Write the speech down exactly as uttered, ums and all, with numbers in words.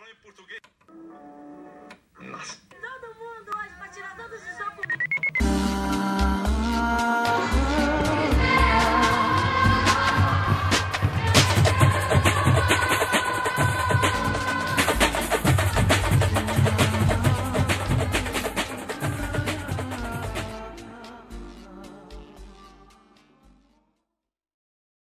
em português. Nossa. Todo mundo hoje pra tirar todos os documentos.